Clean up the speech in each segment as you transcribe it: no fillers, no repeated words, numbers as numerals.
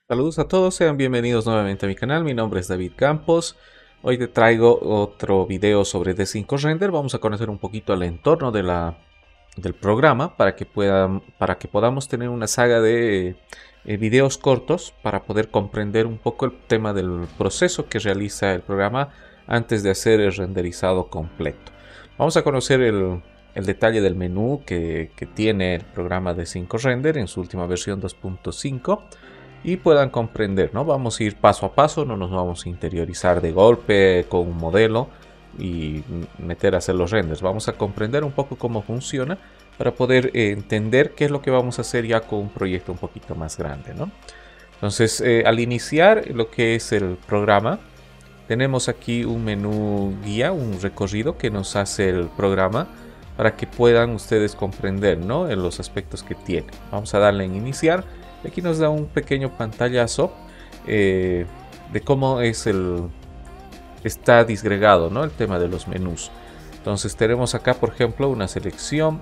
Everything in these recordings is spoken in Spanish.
Saludos a todos, sean bienvenidos nuevamente a mi canal. Mi nombre es David Campos. Hoy te traigo otro video sobre D5 Render. Vamos a conocer un poquito el entorno del programa para que podamos tener una saga de videos cortos para poder comprender un poco el tema del proceso que realiza el programa antes de hacer el renderizado completo. Vamos a conocer el detalle del menú que tiene el programa D5 Render en su última versión 2.5 y puedan comprender, ¿no? Vamos a ir paso a paso, no nos vamos a interiorizar de golpe con un modelo y meter a hacer los renders. Vamos a comprender un poco cómo funciona para poder entender qué es lo que vamos a hacer ya con un proyecto un poquito más grande, ¿no? Entonces, al iniciar lo que es el programa, tenemos aquí un menú guía, un recorrido que nos hace el programa para que puedan ustedes comprender, ¿no?, en los aspectos que tiene. Vamos a darle en iniciar. Aquí nos da un pequeño pantallazo de cómo está disgregado, ¿no?, el tema de los menús. Entonces tenemos acá, por ejemplo, una selección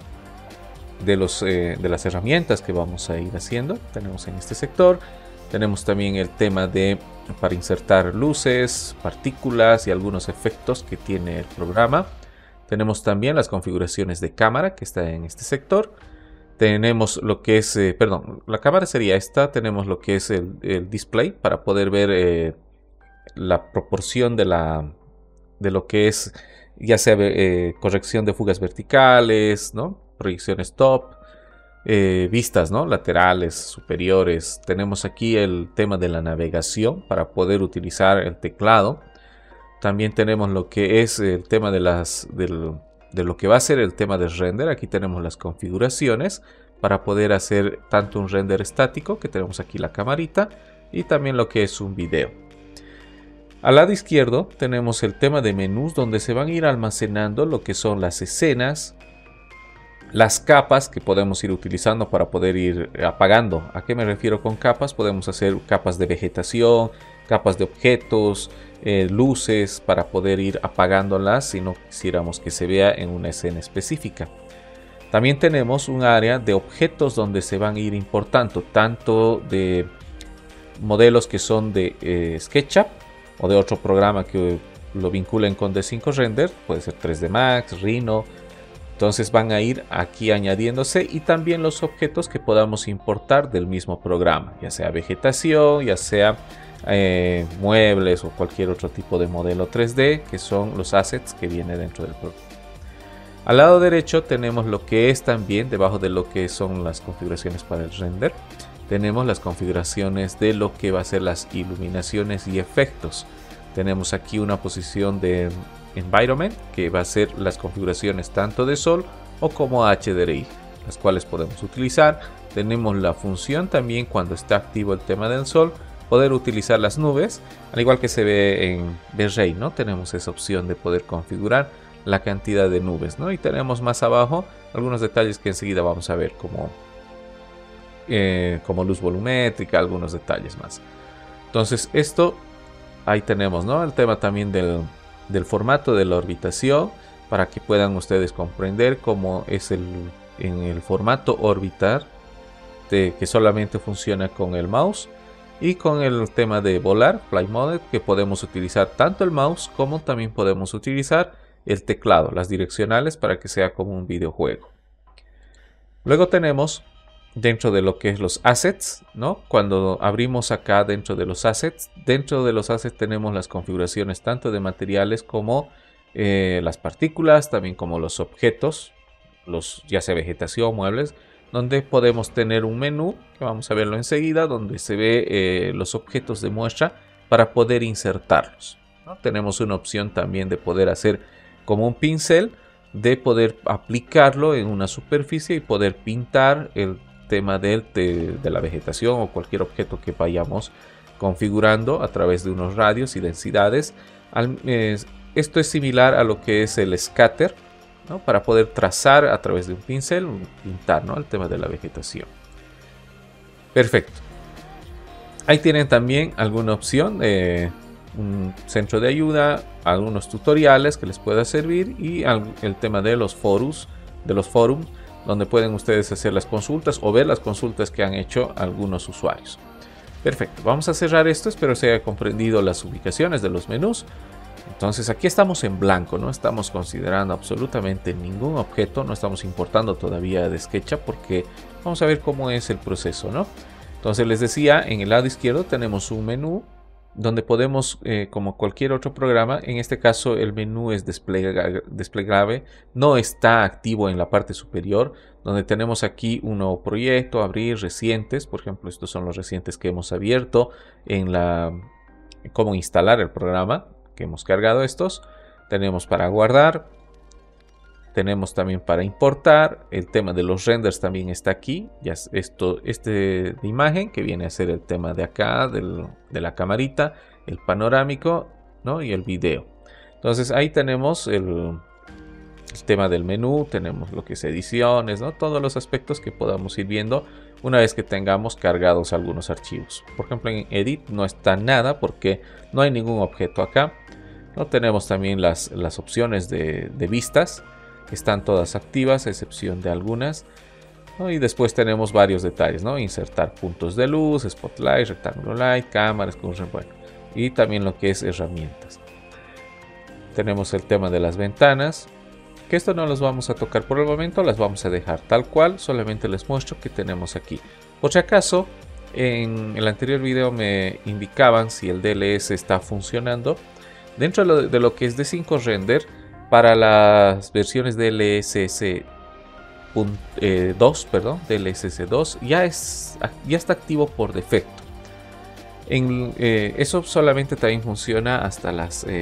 de las herramientas que vamos a ir haciendo. Tenemos en este sector. Tenemos también el tema para insertar luces, partículas y algunos efectos que tiene el programa. Tenemos también las configuraciones de cámara que está en este sector. Tenemos lo que es, la cámara sería esta. Tenemos lo que es el display para poder ver la proporción de lo que es, ya sea corrección de fugas verticales, ¿no?, proyecciones top, vistas, ¿no?, laterales, superiores. Tenemos aquí el tema de la navegación para poder utilizar el teclado. También tenemos lo que es el tema de lo que va a ser el tema del render. Aquí tenemos las configuraciones para poder hacer tanto un render estático, que tenemos aquí la camarita, y también lo que es un video. Al lado izquierdo tenemos el tema de menús, donde se van a ir almacenando lo que son las escenas, las capas que podemos ir utilizando para poder ir apagando. ¿A qué me refiero con capas? Podemos hacer capas de vegetación, capas de objetos, luces, para poder ir apagándolas si no quisiéramos que se vea en una escena específica. También tenemos un área de objetos donde se van a ir importando tanto de modelos que son de SketchUp o de otro programa que lo vinculen con D5 Render, puede ser 3D Max, Rhino. Entonces van a ir aquí añadiéndose, y también los objetos que podamos importar del mismo programa, ya sea vegetación, ya sea muebles o cualquier otro tipo de modelo 3D, que son los assets que viene dentro del programa. Al lado derecho tenemos lo que es también, debajo de lo que son las configuraciones para el render, tenemos las configuraciones de lo que va a ser las iluminaciones y efectos. Tenemos aquí una posición de environment, que va a ser las configuraciones tanto de sol o como HDRI, las cuales podemos utilizar. Tenemos la función también, cuando está activo el tema del sol, poder utilizar las nubes, al igual que se ve en V-Ray, ¿no? Tenemos esa opción de poder configurar la cantidad de nubes, ¿no? Y tenemos más abajo algunos detalles que enseguida vamos a ver, como luz volumétrica, algunos detalles más. Entonces esto, ahí tenemos, ¿no?, el tema también del formato de la orbitación, para que puedan ustedes comprender cómo es en el formato orbitar, que solamente funciona con el mouse, y con el tema de volar, Fly Mode, que podemos utilizar tanto el mouse como también podemos utilizar el teclado, las direccionales, para que sea como un videojuego. Luego tenemos dentro de lo que es los assets, ¿no? Cuando abrimos acá dentro de los assets tenemos las configuraciones tanto de materiales como las partículas, también como los objetos, ya sea vegetación, muebles, donde podemos tener un menú, que vamos a verlo enseguida, donde se ve los objetos de muestra para poder insertarlos, ¿no? Tenemos una opción también de poder hacer como un pincel, de poder aplicarlo en una superficie y poder pintar el tema de la vegetación o cualquier objeto que vayamos configurando a través de unos radios y densidades. Esto es similar a lo que es el scatter, ¿no?, para poder trazar a través de un pincel, pintar, ¿no?, el tema de la vegetación. Perfecto. Ahí tienen también alguna opción de un centro de ayuda, algunos tutoriales que les pueda servir, y el tema de los forums, donde pueden ustedes hacer las consultas o ver las consultas que han hecho algunos usuarios. Perfecto, vamos a cerrar esto, espero se haya comprendido las ubicaciones de los menús. Entonces aquí estamos en blanco, no estamos considerando absolutamente ningún objeto, no estamos importando todavía de SketchUp porque vamos a ver cómo es el proceso, ¿no? Entonces les decía, en el lado izquierdo tenemos un menú donde podemos, como cualquier otro programa, en este caso el menú es desplegable, no está activo en la parte superior, donde tenemos aquí un nuevo proyecto, abrir recientes, por ejemplo, estos son los recientes que hemos abierto en cómo instalar el programa, que hemos cargado estos. Tenemos para guardar, tenemos también para importar, el tema de los renders también está aquí, ya de imagen que viene a ser el tema de acá, de la camarita, el panorámico, ¿no? Y el video. Entonces ahí tenemos el tema del menú, tenemos lo que es ediciones, ¿no? Todos los aspectos que podamos ir viendo una vez que tengamos cargados algunos archivos. Por ejemplo, en Edit no está nada porque no hay ningún objeto acá. ¿No? Tenemos también las opciones de vistas, que están todas activas, a excepción de algunas. ¿No? Y después tenemos varios detalles, ¿no? Insertar puntos de luz, spotlight, rectángulo light, cámaras, bueno, y también lo que es herramientas. Tenemos el tema de las ventanas, que esto no los vamos a tocar por el momento, las vamos a dejar tal cual, solamente les muestro que tenemos aquí. Por si acaso, en el anterior video me indicaban si el DLS está funcionando. Dentro de lo que es D5 Render, para las versiones DLSS 2, ya está activo por defecto. Eso solamente también funciona hasta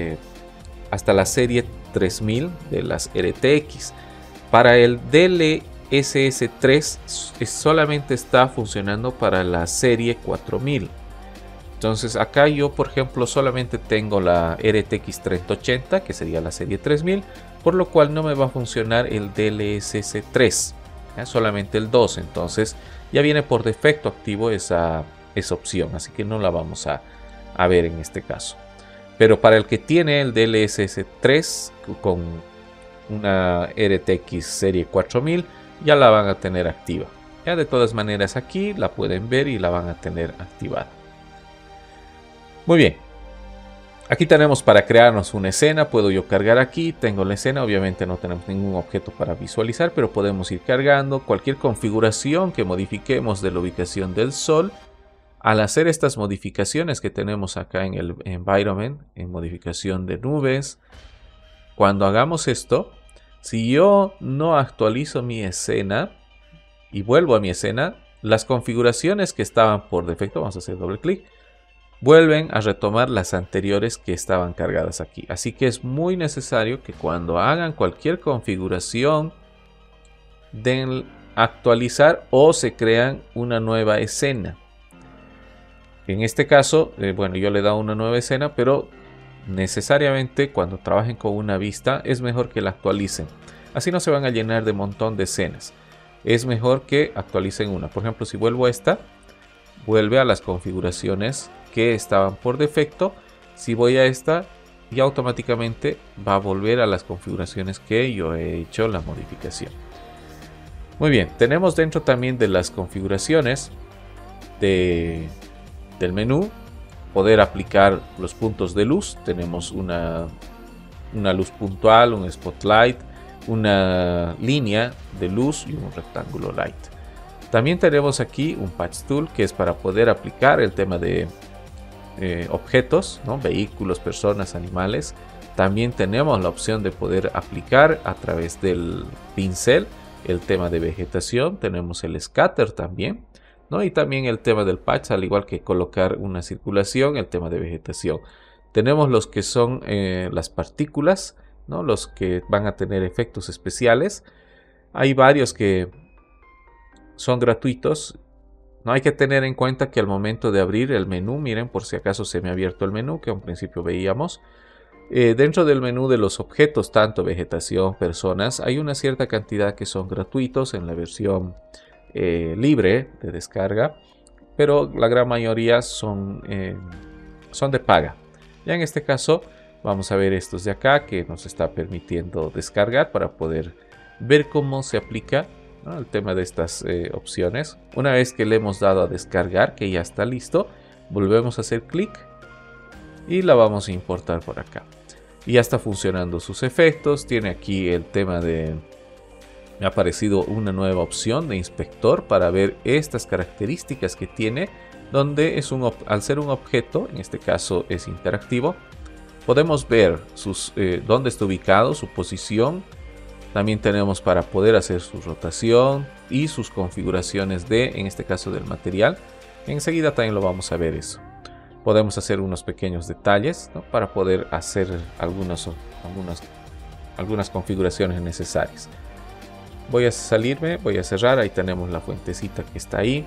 la serie 3000 de las RTX. Para el DLSS 3 solamente está funcionando para la serie 4000. Entonces acá yo, por ejemplo, solamente tengo la RTX 3080, que sería la serie 3000, por lo cual no me va a funcionar el DLSS 3, solamente el 2. Entonces ya viene por defecto activo esa opción, así que no la vamos a ver en este caso. Pero para el que tiene el DLSS 3 con una RTX serie 4000, ya la van a tener activa. Ya de todas maneras aquí la pueden ver y la van a tener activada. Muy bien, aquí tenemos para crearnos una escena. Puedo yo cargar aquí, tengo la escena, obviamente no tenemos ningún objeto para visualizar, pero podemos ir cargando cualquier configuración que modifiquemos de la ubicación del sol. Al hacer estas modificaciones que tenemos acá en el environment, en modificación de nubes, cuando hagamos esto, si yo no actualizo mi escena y vuelvo a mi escena, las configuraciones que estaban por defecto, vamos a hacer doble clic, vuelven a retomar las anteriores que estaban cargadas aquí. Así que es muy necesario que cuando hagan cualquier configuración den actualizar o se crean una nueva escena. En este caso, bueno, yo le he dado una nueva escena, pero necesariamente cuando trabajen con una vista es mejor que la actualicen. Así no se van a llenar de un montón de escenas. Es mejor que actualicen una. Por ejemplo, si vuelvo a esta, vuelve a las configuraciones que estaban por defecto. Si voy a esta, ya automáticamente va a volver a las configuraciones que yo he hecho la modificación. Muy bien, tenemos dentro también de las configuraciones del menú poder aplicar los puntos de luz. Tenemos una luz puntual, un spotlight, una línea de luz y un rectángulo light. También tenemos aquí un patch tool, que es para poder aplicar el tema de objetos, ¿no? Vehículos, personas, animales. También tenemos la opción de poder aplicar a través del pincel el tema de vegetación. Tenemos el scatter también, ¿no? Y también el tema del patch, al igual que colocar una circulación, el tema de vegetación. Tenemos los que son las partículas, ¿no? Los que van a tener efectos especiales. Hay varios que son gratuitos. No hay que tener en cuenta que al momento de abrir el menú, miren, por si acaso se me ha abierto el menú que a un principio veíamos. Dentro del menú de los objetos, tanto vegetación, personas, hay una cierta cantidad que son gratuitos en la versión libre de descarga, pero la gran mayoría son de paga. Ya en este caso vamos a ver estos de acá que nos está permitiendo descargar para poder ver cómo se aplica, ¿no? El tema de estas opciones. Una vez que le hemos dado a descargar, que ya está listo, volvemos a hacer clic y la vamos a importar por acá. Y ya está funcionando sus efectos. Tiene aquí el tema de... Me ha aparecido una nueva opción de inspector para ver estas características que tiene, donde es al ser un objeto, en este caso es interactivo, podemos ver dónde está ubicado, su posición. También tenemos para poder hacer su rotación y sus configuraciones en este caso del material. Enseguida también lo vamos a ver eso. Podemos hacer unos pequeños detalles, ¿no?, para poder hacer algunas configuraciones necesarias. Voy a salirme, voy a cerrar. Ahí tenemos la fuentecita que está ahí.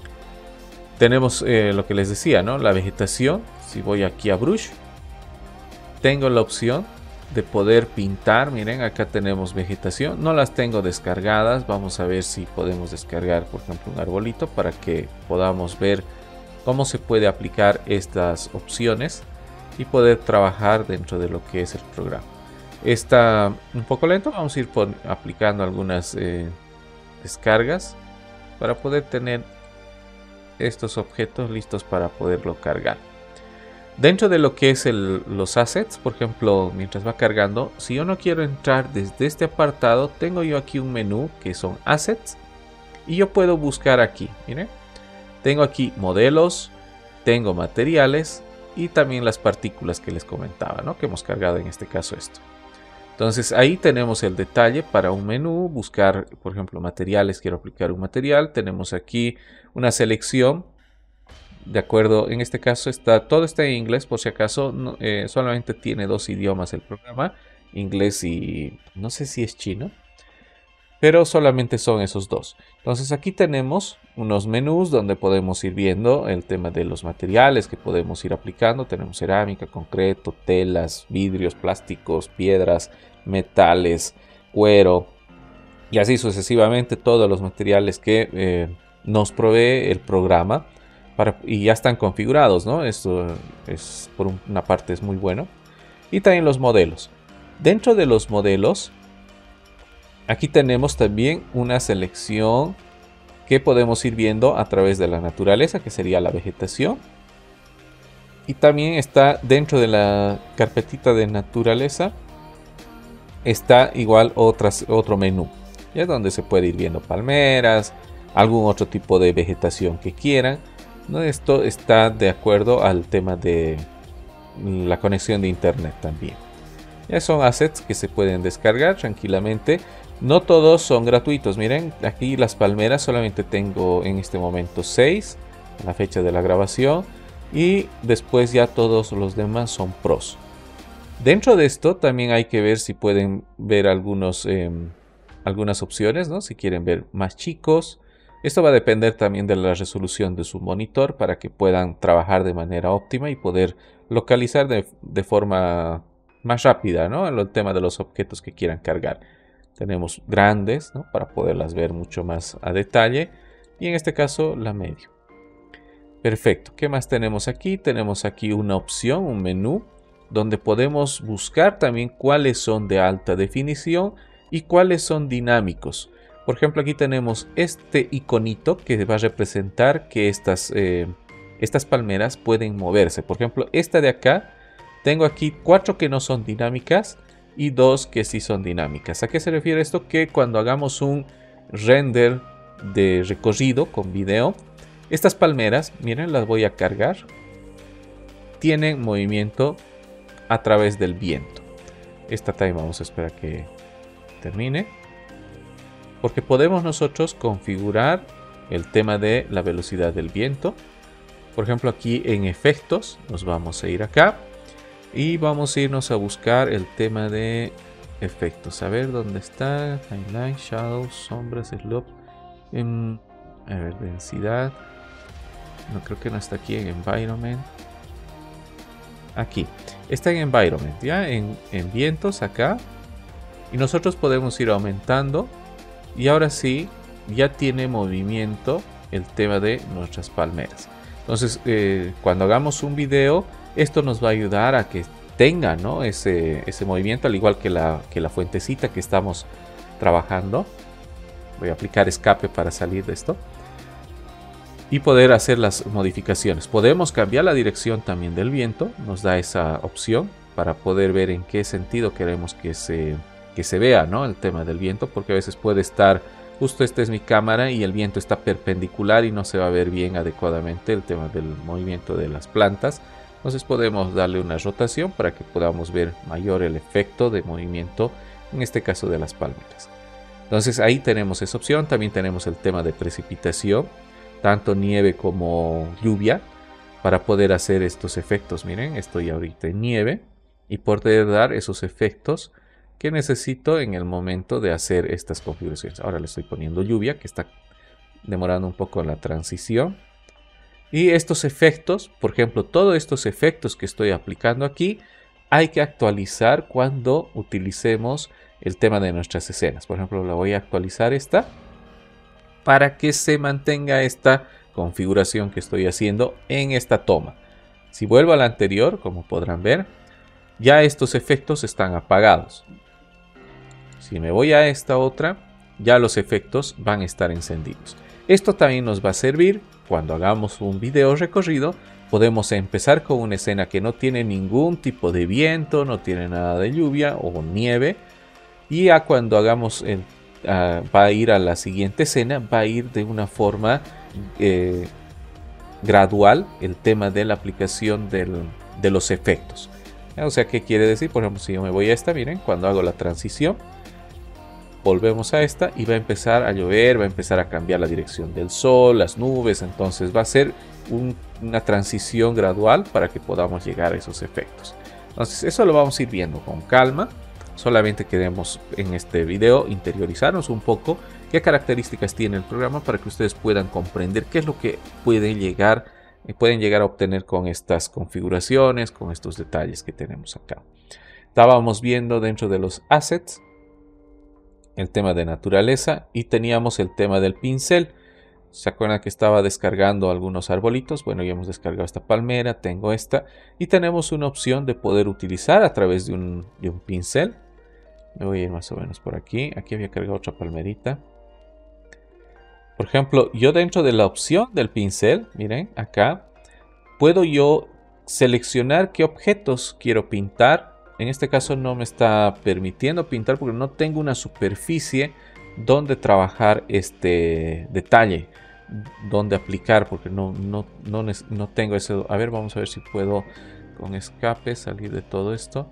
Tenemos lo que les decía, ¿no?, la vegetación. Si voy aquí a Brush, tengo la opción de poder pintar. Miren, acá tenemos vegetación. No las tengo descargadas. Vamos a ver si podemos descargar, por ejemplo, un arbolito para que podamos ver cómo se puede aplicar estas opciones y poder trabajar dentro de lo que es el programa. Está un poco lento. Vamos a ir aplicando algunas descargas para poder tener estos objetos listos para poderlo cargar. Dentro de lo que es los assets, por ejemplo, mientras va cargando, si yo no quiero entrar desde este apartado, tengo yo aquí un menú que son assets y yo puedo buscar aquí. Miren, tengo aquí modelos, tengo materiales y también las partículas que les comentaba, ¿no?, que hemos cargado en este caso esto. Entonces ahí tenemos el detalle para un menú, buscar, por ejemplo, materiales. Quiero aplicar un material. Tenemos aquí una selección. De acuerdo, en este caso todo está en inglés, por si acaso. No, solamente tiene 2 idiomas el programa, inglés y no sé si es chino, pero solamente son esos 2. Entonces aquí tenemos unos menús donde podemos ir viendo el tema de los materiales que podemos ir aplicando. Tenemos cerámica, concreto, telas, vidrios, plásticos, piedras, metales, cuero y así sucesivamente, todos los materiales que nos provee el programa y ya están configurados, ¿no? Esto es, por una parte, es muy bueno. Y también los modelos. Dentro de los modelos, aquí tenemos también una selección que podemos ir viendo a través de la naturaleza, que sería la vegetación. Y también está dentro de la carpetita de naturaleza, está igual otro menú, ya donde se puede ir viendo palmeras, algún otro tipo de vegetación que quieran, ¿no? Esto está de acuerdo al tema de la conexión de internet también. Ya son assets que se pueden descargar tranquilamente. No todos son gratuitos. Miren, aquí las palmeras solamente tengo en este momento 6 a la fecha de la grabación, y después ya todos los demás son pros. Dentro de esto también hay que ver si pueden ver algunas opciones, ¿no? Si quieren ver más chicos. Esto va a depender también de la resolución de su monitor para que puedan trabajar de manera óptima y poder localizar de forma más rápida, ¿no?, el tema de los objetos que quieran cargar. Tenemos grandes, ¿no?, para poderlas ver mucho más a detalle, y en este caso la medio. Perfecto. ¿Qué más tenemos aquí? Tenemos aquí una opción, un menú, donde podemos buscar también cuáles son de alta definición y cuáles son dinámicos. Por ejemplo, aquí tenemos este iconito que va a representar que estas palmeras pueden moverse. Por ejemplo, esta de acá, tengo aquí 4 que no son dinámicas y 2 que sí son dinámicas. ¿A qué se refiere esto? Que cuando hagamos un render de recorrido con video, estas palmeras, miren, las voy a cargar, tienen movimiento a través del viento. Esta también vamos a esperar que termine, porque podemos nosotros configurar el tema de la velocidad del viento. Por ejemplo, aquí en efectos nos vamos a ir acá y vamos a irnos a buscar el tema de efectos. A ver dónde está. Highlight, shadows, sombras, slope. A ver, densidad. No, creo que no está aquí en environment. Aquí está en environment, ya en vientos acá, y nosotros podemos ir aumentando. Y ahora sí, ya tiene movimiento el tema de nuestras palmeras. Entonces, cuando hagamos un video, esto nos va a ayudar a que tenga, ¿no?, ese movimiento, al igual que la fuentecita que estamos trabajando. Voy a aplicar escape para salir de esto. y poder hacer las modificaciones. Podemos cambiar la dirección también del viento, nos da esa opción para poder ver en qué sentido queremos que se vea, ¿no? El tema del viento, porque a veces puede estar, justo esta es mi cámara y el viento está perpendicular y no se va a ver bien adecuadamente el tema del movimiento de las plantas. Entonces podemos darle una rotación para que podamos ver mayor el efecto de movimiento, en este caso de las palmeras. Entonces ahí tenemos esa opción. También tenemos el tema de precipitación, tanto nieve como lluvia, para poder hacer estos efectos. Miren, estoy ahorita en nieve y poder dar esos efectos que necesito en el momento de hacer estas configuraciones. Ahora le estoy poniendo lluvia, que está demorando un poco la transición. Y estos efectos, por ejemplo, todos estos efectos que estoy aplicando aquí, hay que actualizar cuando utilicemos el tema de nuestras escenas. Por ejemplo, la voy a actualizar esta para que se mantenga esta configuración que estoy haciendo en esta toma. Si vuelvo a la anterior, como podrán ver, ya estos efectos están apagados. Si me voy a esta otra, ya los efectos van a estar encendidos. Esto también nos va a servir cuando hagamos un video recorrido. Podemos empezar con una escena que no tiene ningún tipo de viento, no tiene nada de lluvia o nieve. Y ya cuando hagamos va a ir a la siguiente escena, va a ir de una forma gradual el tema de la aplicación de los efectos. O sea, ¿qué quiere decir? Por ejemplo, si yo me voy a esta, miren, cuando hago la transición, volvemos a esta y va a empezar a llover, va a empezar a cambiar la dirección del sol, las nubes. Entonces va a ser una transición gradual para que podamos llegar a esos efectos. Entonces eso lo vamos a ir viendo con calma. Solamente queremos en este video interiorizarnos un poco qué características tiene el programa para que ustedes puedan comprender qué es lo que pueden llegar a obtener con estas configuraciones, con estos detalles que tenemos acá. Estábamos viendo dentro de los assets el tema de naturaleza y teníamos el tema del pincel. ¿Se acuerdan que estaba descargando algunos arbolitos? Bueno, ya hemos descargado esta palmera, tengo esta y tenemos una opción de poder utilizar a través de un pincel. Me voy a ir más o menos por aquí. Aquí había cargado otra palmerita. Por ejemplo, yo dentro de la opción del pincel, miren, acá, puedo yo seleccionar qué objetos quiero pintar. En este caso no me está permitiendo pintar porque no tengo una superficie donde trabajar este detalle, donde aplicar, porque no tengo eso. A ver, vamos a ver si puedo con escape salir de todo esto.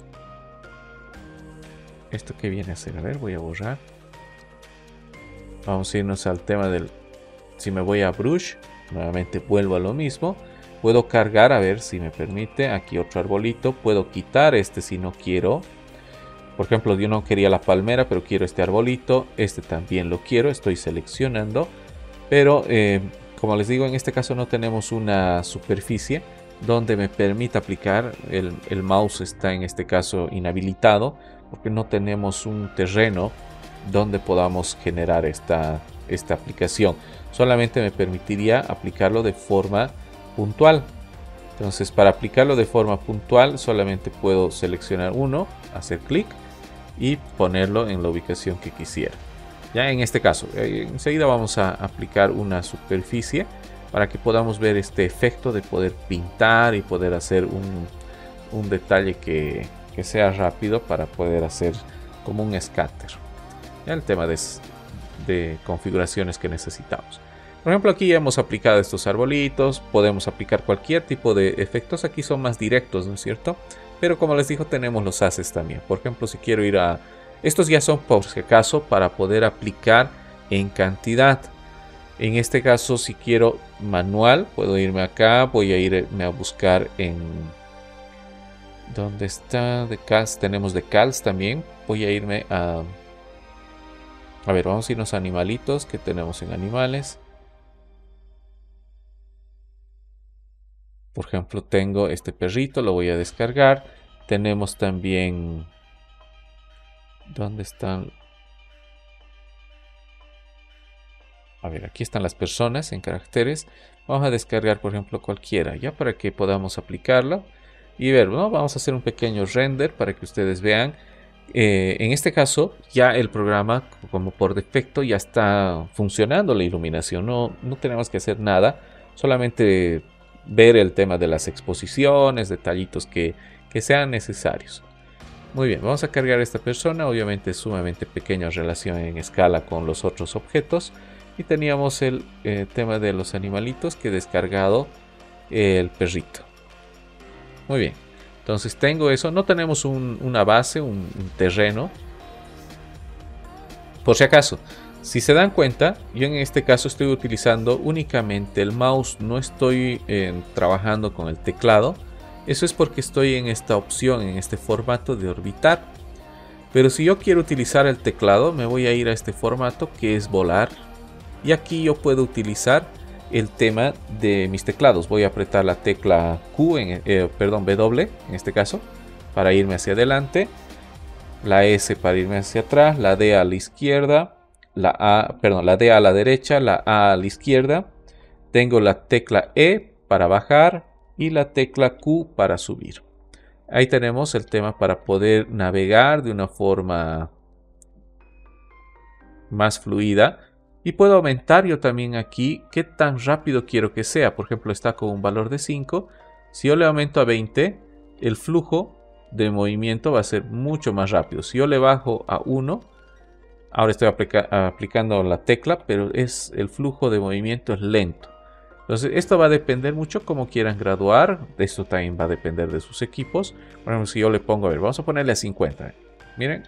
¿Esto qué viene a hacer? A ver, voy a borrar. Vamos a irnos al tema del... Si me voy a Brush, nuevamente vuelvo a lo mismo. Puedo cargar, a ver si me permite. Aquí otro arbolito. Puedo quitar este si no quiero. Por ejemplo, yo no quería la palmera, pero quiero este arbolito. Este también lo quiero. Estoy seleccionando. Pero, como les digo, en este caso no tenemos una superficie donde me permita aplicar. El mouse está en este caso inhabilitado, porque no tenemos un terreno donde podamos generar esta aplicación. Solamente me permitiría aplicarlo de forma puntual. Entonces, para aplicarlo de forma puntual solamente puedo seleccionar uno, hacer clic y ponerlo en la ubicación que quisiera. Ya en este caso, enseguida vamos a aplicar una superficie para que podamos ver este efecto de poder pintar y poder hacer un detalle que sea rápido para poder hacer como un scatter. Ya el tema de configuraciones que necesitamos. Por ejemplo, aquí ya hemos aplicado estos arbolitos. Podemos aplicar cualquier tipo de efectos. Aquí son más directos, ¿no es cierto? Pero como les digo, tenemos los assets también. Por ejemplo, si quiero ir a... Estos ya son por si acaso para poder aplicar en cantidad. En este caso, si quiero manual, puedo irme acá. Voy a irme a buscar en... ¿Dónde está? Decals. Tenemos decals también. Voy a irme a... A ver, vamos a irnos a animalitos que tenemos en animales. Por ejemplo, tengo este perrito, lo voy a descargar. Tenemos también... ¿Dónde están? A ver, aquí están las personas en caracteres. Vamos a descargar, por ejemplo, cualquiera, ya para que podamos aplicarla. Y ver, ¿no? Vamos a hacer un pequeño render para que ustedes vean En este caso, ya el programa, como por defecto, ya está funcionando la iluminación. No tenemos que hacer nada, solamente ver el tema de las exposiciones, detallitos que sean necesarios. Muy bien, vamos a cargar a esta persona. Obviamente es sumamente pequeña relación en escala con los otros objetos. Y teníamos el tema de los animalitos que he descargado el perrito. Muy bien. Entonces tengo eso, no tenemos una base, un terreno. Por si acaso, si se dan cuenta, yo en este caso estoy utilizando únicamente el mouse, no estoy trabajando con el teclado. Eso es porque estoy en esta opción, en este formato de orbitar. Pero si yo quiero utilizar el teclado, me voy a ir a este formato que es volar. Y aquí yo puedo utilizar el tema de mis teclados. Voy a apretar la tecla Q, W en este caso, para irme hacia adelante, la S para irme hacia atrás, la D a la izquierda, la D a la derecha, la A a la izquierda. Tengo la tecla E para bajar y la tecla Q para subir. Ahí tenemos el tema para poder navegar de una forma más fluida. Y puedo aumentar yo también aquí qué tan rápido quiero que sea. Por ejemplo, está con un valor de 5. Si yo le aumento a 20, el flujo de movimiento va a ser mucho más rápido. Si yo le bajo a 1, ahora estoy aplicando la tecla, pero el flujo de movimiento es lento. Entonces, esto va a depender mucho cómo quieran graduar. Esto también va a depender de sus equipos. Por ejemplo, si yo le pongo, a ver, vamos a ponerle a 50. Miren,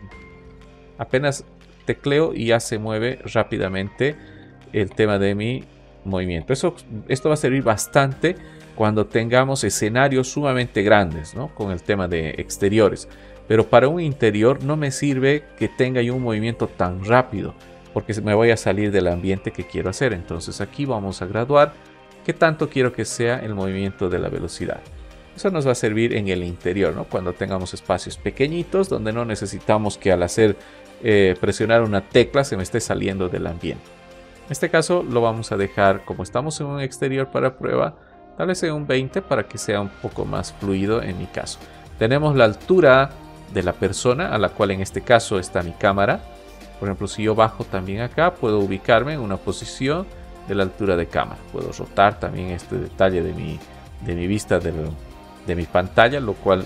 apenas tecleo y ya se mueve rápidamente el tema de mi movimiento. Esto va a servir bastante cuando tengamos escenarios sumamente grandes, ¿no? Con el tema de exteriores. Pero para un interior no me sirve que tenga yo un movimiento tan rápido, porque me voy a salir del ambiente que quiero hacer. Entonces aquí vamos a graduar qué tanto quiero que sea el movimiento de la velocidad. Eso nos va a servir en el interior, ¿no? Cuando tengamos espacios pequeñitos donde no necesitamos que al hacer presionar una tecla se me esté saliendo del ambiente. En este caso lo vamos a dejar como estamos en un exterior para prueba, tal vez en un 20 para que sea un poco más fluido en mi caso. Tenemos la altura de la persona a la cual en este caso está mi cámara. Por ejemplo, si yo bajo también acá, puedo ubicarme en una posición de la altura de cámara. Puedo rotar también este detalle de mi vista de mi pantalla, lo cual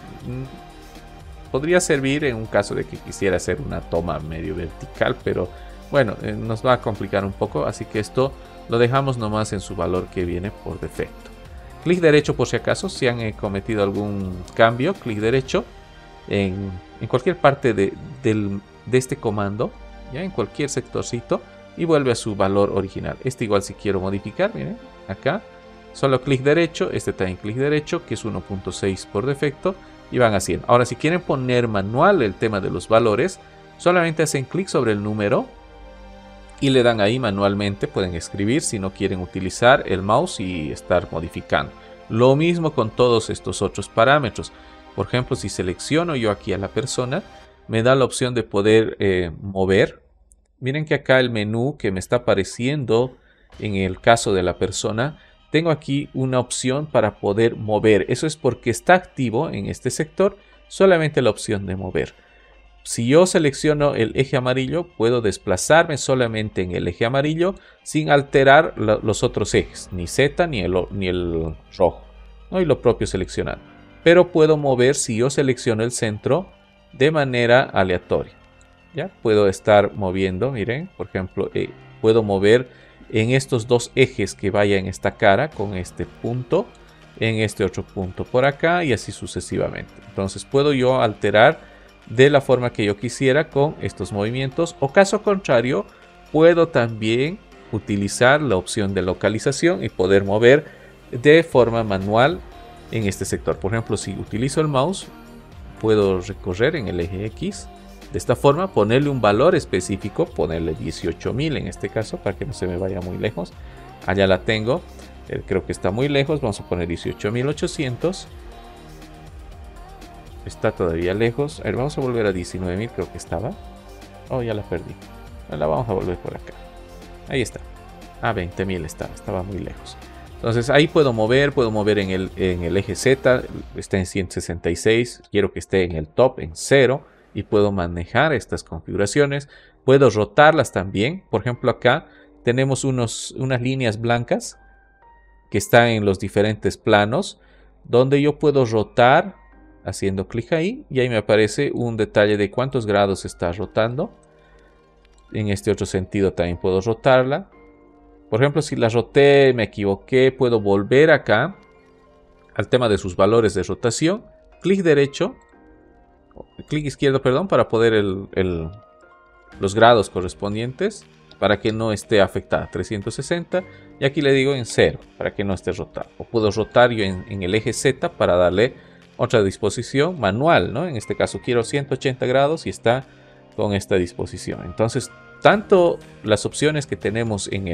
podría servir en un caso de que quisiera hacer una toma medio vertical, pero bueno, nos va a complicar un poco, así que esto lo dejamos nomás en su valor que viene por defecto. Clic derecho por si acaso, si han cometido algún cambio, clic derecho en cualquier parte de este comando, ya en cualquier sectorcito, y vuelve a su valor original. Este igual si quiero modificar, miren, acá, solo clic derecho, este también clic derecho, que es 1.6 por defecto, y van haciendo. Ahora, si quieren poner manual el tema de los valores, solamente hacen clic sobre el número y le dan ahí manualmente. Pueden escribir si no quieren utilizar el mouse y estar modificando. Lo mismo con todos estos otros parámetros. Por ejemplo, si selecciono yo aquí a la persona, me da la opción de poder mover. Miren que acá el menú que me está apareciendo en el caso de la persona, tengo aquí una opción para poder mover. Eso es porque está activo en este sector solamente la opción de mover. Si yo selecciono el eje amarillo, puedo desplazarme solamente en el eje amarillo sin alterar los otros ejes, ni Z ni el rojo, ¿no? Y lo propio seleccionado. Pero puedo mover si yo selecciono el centro de manera aleatoria. ¿Ya? Puedo estar moviendo, miren, por ejemplo, puedo mover en estos dos ejes que vaya en esta cara con este punto, en este otro punto por acá y así sucesivamente. Entonces puedo yo alterar de la forma que yo quisiera con estos movimientos, o caso contrario puedo también utilizar la opción de localización y poder mover de forma manual en este sector. Por ejemplo, si utilizo el mouse, puedo recorrer en el eje X de esta forma, ponerle un valor específico, ponerle 18.000 en este caso para que no se me vaya muy lejos. Allá la tengo, creo que está muy lejos, vamos a poner 18.800. Está todavía lejos. A ver, vamos a volver a 19.000, creo que estaba. Oh, ya la perdí. La vamos a volver por acá. Ahí está. A 20.000 estaba muy lejos. Entonces ahí puedo mover en el eje Z, está en 166, quiero que esté en el top, en 0. y puedo manejar estas configuraciones. Puedo rotarlas también. Por ejemplo, acá tenemos unas líneas blancas que están en los diferentes planos, donde yo puedo rotar haciendo clic ahí y ahí me aparece un detalle de cuántos grados está rotando. En este otro sentido también puedo rotarla. Por ejemplo, si la roté, me equivoqué, puedo volver acá al tema de sus valores de rotación. Clic izquierdo, perdón, para poder los grados correspondientes, para que no esté afectada. 360 y aquí le digo en 0 para que no esté rotado. O puedo rotar yo en el eje Z para darle otra disposición manual, ¿no? En este caso quiero 180 grados y está con esta disposición. Entonces, tanto las opciones que tenemos en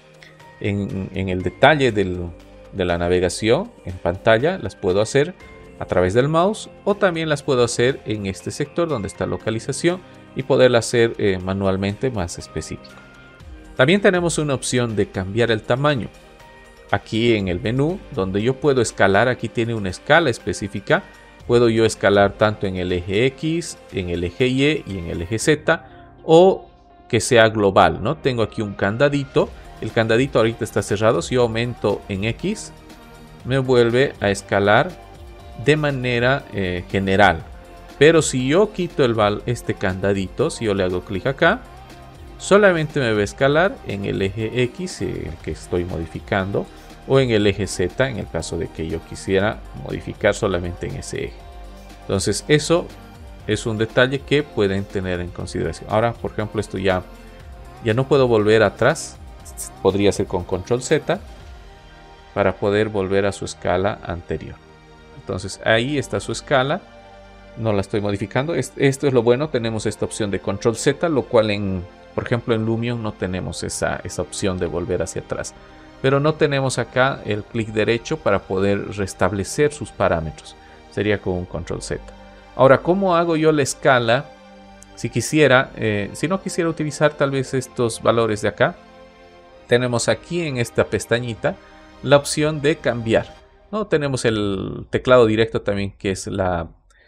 el detalle de la navegación en pantalla las puedo hacer a través del mouse, o también las puedo hacer en este sector donde está localización y poderla hacer manualmente más específico. También tenemos una opción de cambiar el tamaño. Aquí en el menú donde yo puedo escalar, aquí tiene una escala específica. Puedo yo escalar tanto en el eje X, en el eje Y y en el eje Z, o que sea global, ¿no? Tengo aquí un candadito. El candadito ahorita está cerrado. Si yo aumento en X, me vuelve a escalar de manera general. Pero si yo quito este candadito, si yo le hago clic acá, solamente me va a escalar en el eje X, el que estoy modificando, o en el eje Z, en el caso de que yo quisiera modificar solamente en ese eje. Entonces eso es un detalle que pueden tener en consideración. Ahora, por ejemplo, esto ya no puedo volver atrás. Podría ser con control Z para poder volver a su escala anterior. Entonces ahí está su escala. No la estoy modificando. Esto es lo bueno. Tenemos esta opción de control Z, lo cual por ejemplo en Lumion no tenemos esa opción de volver hacia atrás. Pero no tenemos acá el clic derecho para poder restablecer sus parámetros. Sería con un control Z. Ahora, ¿cómo hago yo la escala? Si no quisiera utilizar tal vez estos valores de acá, tenemos aquí en esta pestañita la opción de cambiar, ¿no? Tenemos el teclado directo también, que es la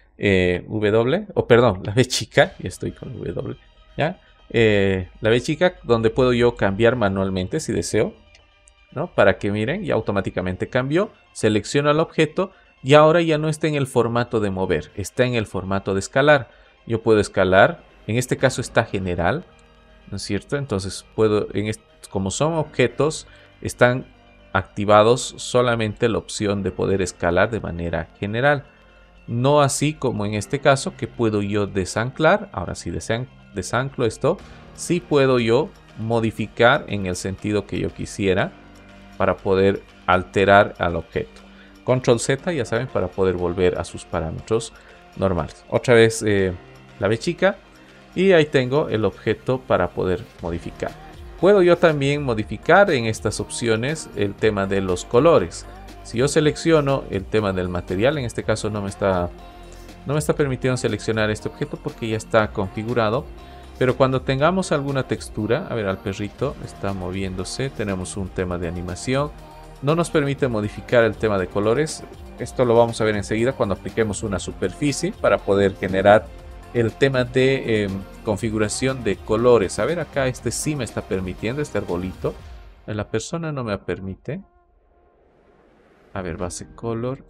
la B chica. Ya estoy con W, ¿ya? La B chica, donde puedo yo cambiar manualmente si deseo, ¿no? Para que miren, ya automáticamente cambió. Selecciono el objeto y ahora ya no está en el formato de mover, está en el formato de escalar. Yo puedo escalar, en este caso está general, ¿no es cierto? Entonces puedo, como son objetos, están activados solamente la opción de poder escalar de manera general. No así como en este caso, que puedo yo desanclar. Ahora si desanclo esto, sí puedo yo modificar en el sentido que yo quisiera para poder alterar al objeto. Control Z, ya saben, para poder volver a sus parámetros normales. Otra vez la B chica y ahí tengo el objeto para poder modificar. Puedo yo también modificar en estas opciones el tema de los colores. Si yo selecciono el tema del material, en este caso no me está permitiendo seleccionar este objeto porque ya está configurado. Pero cuando tengamos alguna textura, a ver, al perrito está moviéndose, tenemos un tema de animación. No nos permite modificar el tema de colores. Esto lo vamos a ver enseguida cuando apliquemos una superficie para poder generar el tema de configuración de colores. A ver, acá sí me está permitiendo, este arbolito. La persona no me permite. A ver, base color.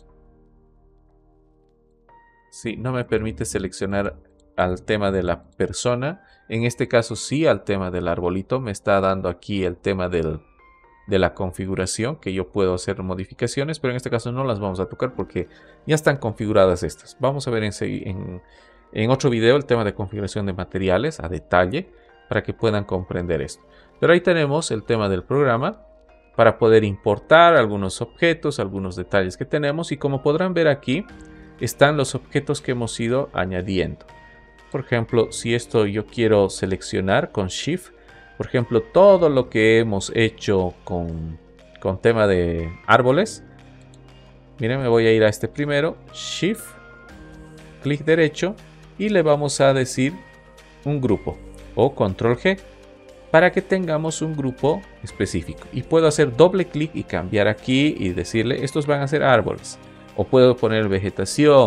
Sí, no me permite seleccionar al tema de la persona. En este caso sí al tema del arbolito. Me está dando aquí el tema de la configuración, que yo puedo hacer modificaciones, pero en este caso no las vamos a tocar porque ya están configuradas estas. Vamos a ver en otro video el tema de configuración de materiales a detalle para que puedan comprender esto. Pero ahí tenemos el tema del programa para poder importar algunos objetos, algunos detalles que tenemos, y como podrán ver aquí están los objetos que hemos ido añadiendo. Por ejemplo, si esto yo quiero seleccionar con Shift, por ejemplo, todo lo que hemos hecho con tema de árboles. Miren, me voy a ir a este primero, Shift, clic derecho, y le vamos a decir un grupo, o Control G, para que tengamos un grupo específico. Y puedo hacer doble clic y cambiar aquí y decirle, estos van a ser árboles. O puedo poner vegetación,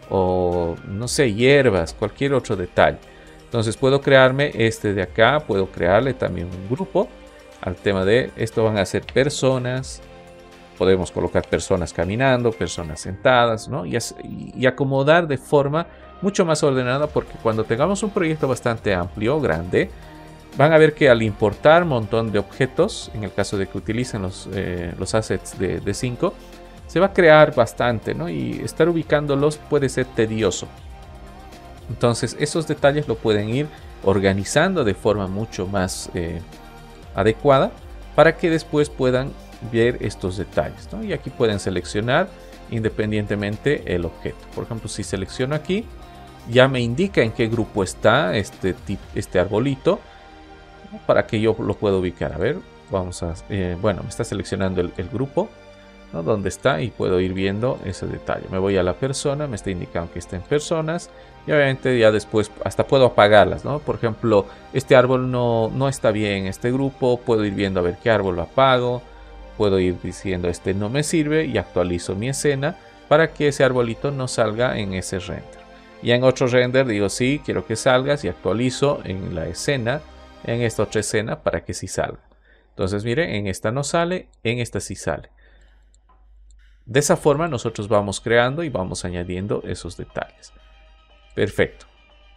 o no sé, hierbas, cualquier otro detalle. Entonces puedo crearme este de acá, puedo crearle también un grupo al tema de esto van a ser personas. Podemos colocar personas caminando, personas sentadas, ¿no? Y acomodar de forma mucho más ordenada, porque cuando tengamos un proyecto bastante amplio, grande, van a ver que al importar un montón de objetos, en el caso de que utilicen los assets de 5, se va a crear bastante, ¿no? Y estar ubicándolos puede ser tedioso. Entonces esos detalles lo pueden ir organizando de forma mucho más adecuada para que después puedan ver estos detalles, ¿no? Y aquí pueden seleccionar independientemente el objeto. Por ejemplo, si selecciono aquí, ya me indica en qué grupo está este arbolito, ¿no? Para que yo lo pueda ubicar. A ver, vamos a... bueno, me está seleccionando el grupo, ¿no? Donde está, y puedo ir viendo ese detalle. Me voy a la persona, me está indicando que está en personas, y obviamente ya después hasta puedo apagarlas, ¿no? Por ejemplo, este árbol no está bien en este grupo, puedo ir viendo a ver qué árbol lo apago. Puedo ir diciendo este no me sirve y actualizo mi escena para que ese arbolito no salga en ese render. Y en otro render digo sí, quiero que salgas, y actualizo en la escena, en esta otra escena para que sí salga. Entonces miren, en esta no sale, en esta sí sale. De esa forma nosotros vamos creando y vamos añadiendo esos detalles. Perfecto.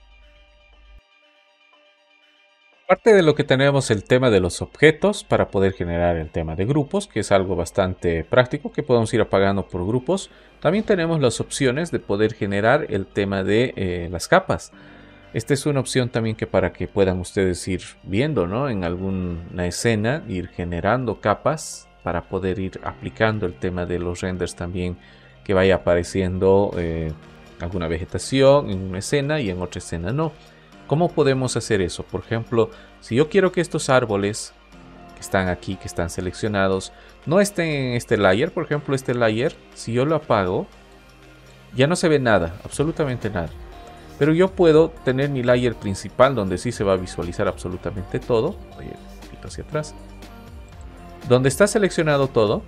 Aparte de lo que tenemos el tema de los objetos para poder generar el tema de grupos, que es algo bastante práctico que podemos ir apagando por grupos, también tenemos las opciones de poder generar el tema de las capas. Esta es una opción también que para que puedan ustedes ir viendo, ¿no? En alguna escena, ir generando capas para poder ir aplicando el tema de los renders también, que vaya apareciendo alguna vegetación en una escena y en otra escena no. ¿Cómo podemos hacer eso? Por ejemplo, si yo quiero que estos árboles que están aquí, que están seleccionados, no estén en este layer, por ejemplo, este layer, si yo lo apago, ya no se ve nada, absolutamente nada. Pero yo puedo tener mi layer principal donde sí se va a visualizar absolutamente todo. Voy un poquito hacia atrás. Donde está seleccionado todo.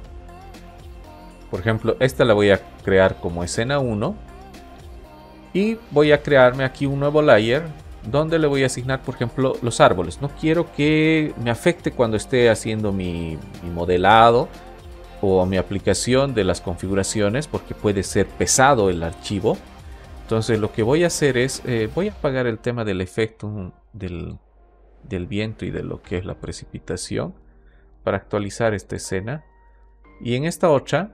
Por ejemplo, esta la voy a crear como escena 1. Y voy a crearme aquí un nuevo layer donde le voy a asignar, por ejemplo, los árboles. No quiero que me afecte cuando esté haciendo mi modelado o mi aplicación de las configuraciones, porque puede ser pesado el archivo. Entonces lo que voy a hacer es, voy a apagar el tema del efecto del viento y de lo que es la precipitación para actualizar esta escena. Y en esta otra,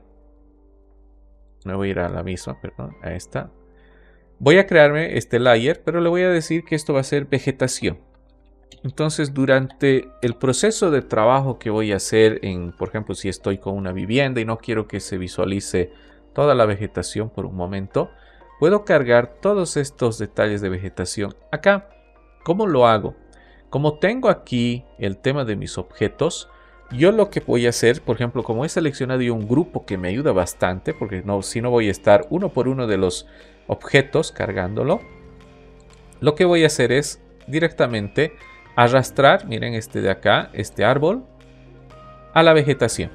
me voy a ir a la misma, perdón, a esta. Voy a crearme este layer, pero le voy a decir que esto va a ser vegetación. Entonces durante el proceso de trabajo que voy a hacer, por ejemplo, si estoy con una vivienda y no quiero que se visualice toda la vegetación por un momento, puedo cargar todos estos detalles de vegetación acá. ¿Cómo lo hago? Como tengo aquí el tema de mis objetos, yo lo que voy a hacer, por ejemplo, como he seleccionado yo un grupo que me ayuda bastante, porque si no voy a estar uno por uno de los objetos cargándolo, lo que voy a hacer es directamente arrastrar, miren este de acá, este árbol, a la vegetación.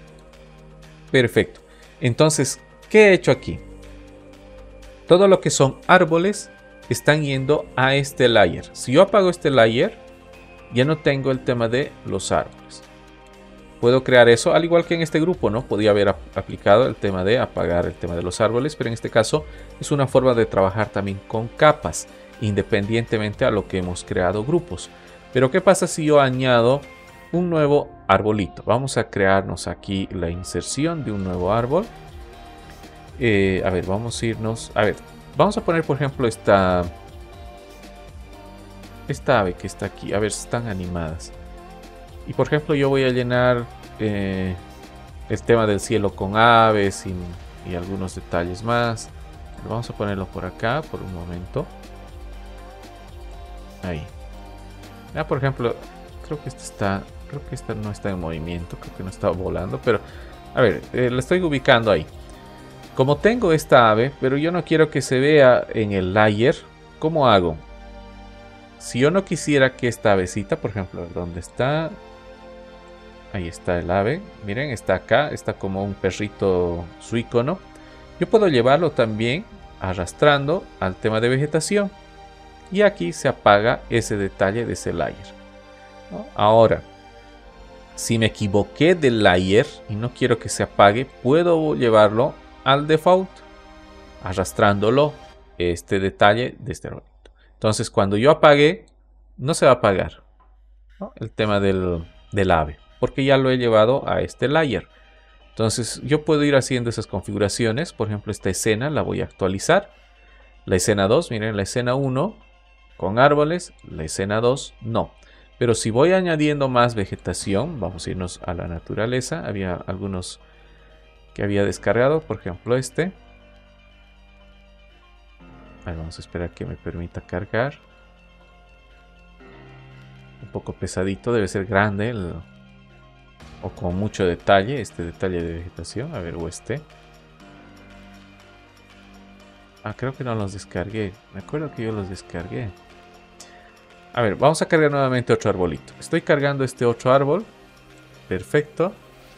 Perfecto. Entonces, ¿qué he hecho aquí? Todo lo que son árboles están yendo a este layer. Si yo apago este layer, ya no tengo el tema de los árboles. Puedo crear eso, al igual que en este grupo, ¿no? Podía haber aplicado el tema de apagar el tema de los árboles, pero en este caso es una forma de trabajar también con capas, independientemente a lo que hemos creado grupos. Pero ¿qué pasa si yo añado un nuevo arbolito? Vamos a crearnos aquí la inserción de un nuevo árbol. A ver, vamos a irnos... A ver, vamos a poner, por ejemplo, esta ave que está aquí. A ver, están animadas. Y por ejemplo yo voy a llenar el tema del cielo con aves y algunos detalles más. Vamos a ponerlo por acá por un momento. Ahí. Ya, por ejemplo, creo que esta no está en movimiento, creo que no está volando, pero a ver, la estoy ubicando ahí. Como tengo esta ave, pero yo no quiero que se vea en el layer, ¿cómo hago? Si yo no quisiera que esta avecita, por ejemplo, ¿dónde está? Ahí está el ave, miren, está acá, está como un perrito su icono. Yo puedo llevarlo también arrastrando al tema de vegetación y aquí se apaga ese detalle de ese layer, ¿no? Ahora, si me equivoqué del layer y no quiero que se apague, puedo llevarlo al default, arrastrándolo este detalle de este arbolito. Entonces, cuando yo apague, no se va a apagar, ¿no? El tema del ave, porque ya lo he llevado a este layer. Entonces, yo puedo ir haciendo esas configuraciones. Por ejemplo, esta escena la voy a actualizar. La escena 2, miren, la escena 1 con árboles, la escena 2 no. Pero si voy añadiendo más vegetación, vamos a irnos a la naturaleza. Había algunos que había descargado, por ejemplo este. Ahí vamos a esperar que me permita cargar. Un poco pesadito, debe ser grande o con mucho detalle, este detalle de vegetación. A ver, o este. Ah, creo que no los descargué. Me acuerdo que yo los descargué. A ver, vamos a cargar nuevamente otro arbolito. Estoy cargando este otro árbol. Perfecto.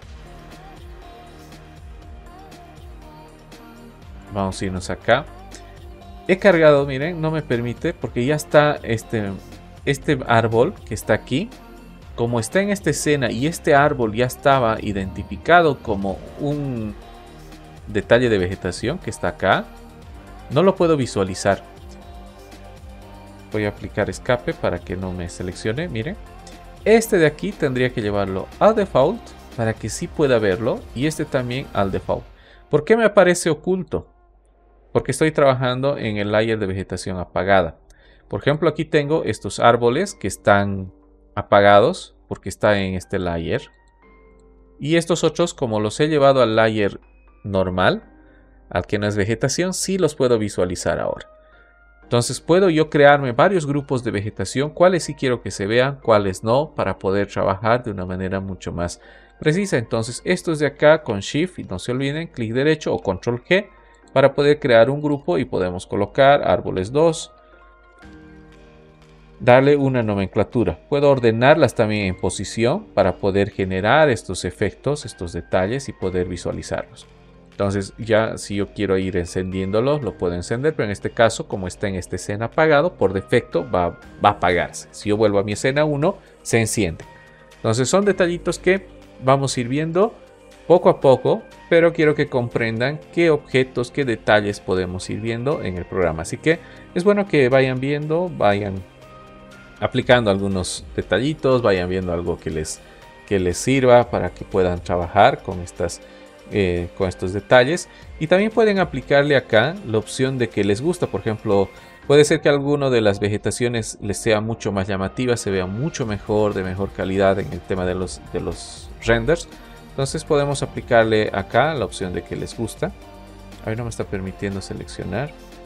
Vamos a irnos acá. He cargado, miren, no me permite porque ya está este árbol que está aquí. Como está en esta escena y este árbol ya estaba identificado como un detalle de vegetación que está acá, no lo puedo visualizar. Voy a aplicar escape para que no me seleccione. Miren, este de aquí tendría que llevarlo al default para que sí pueda verlo, y este también al default. ¿Por qué me aparece oculto? Porque estoy trabajando en el layer de vegetación apagada. Por ejemplo, aquí tengo estos árboles que están apagados porque está en este layer, y estos otros, como los he llevado al layer normal, al que no es vegetación, sí los puedo visualizar ahora. Entonces puedo yo crearme varios grupos de vegetación, cuáles sí quiero que se vean, cuáles no, para poder trabajar de una manera mucho más precisa. Entonces estos de acá con Shift, y no se olviden, clic derecho o Control G para poder crear un grupo, y podemos colocar árboles 2, darle una nomenclatura. Puedo ordenarlas también en posición para poder generar estos efectos, estos detalles y poder visualizarlos. Entonces ya si yo quiero ir encendiéndolos, lo puedo encender, pero en este caso, como está en esta escena apagado, por defecto va a apagarse. Si yo vuelvo a mi escena 1, se enciende. Entonces son detallitos que vamos a ir viendo poco a poco, pero quiero que comprendan qué objetos, qué detalles podemos ir viendo en el programa. Así que es bueno que vayan viendo, vayan aplicando algunos detallitos, vayan viendo algo que les sirva para que puedan trabajar con estos detalles, y también pueden aplicarle acá la opción de que les gusta. Por ejemplo, puede ser que alguno de las vegetaciones les sea mucho más llamativa, se vea mucho mejor, de mejor calidad en el tema de los renders. Entonces podemos aplicarle acá la opción de que les gusta. A ver, no me está permitiendo seleccionar.